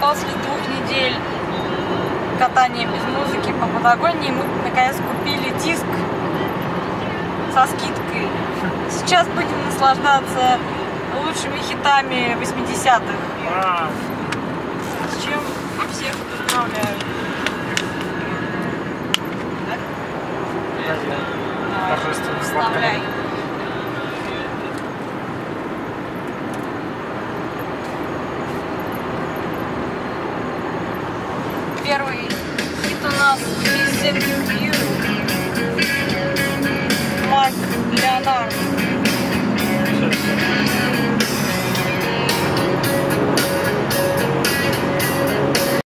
после 2 недель катания без музыки по Патагонии мы наконец купили диск со скидкой. Сейчас будем наслаждаться лучшими хитами 80-х. С чем всех поздравляю. Торжественно Вставляй. Первый хит у нас Missing You, Марк Леонард.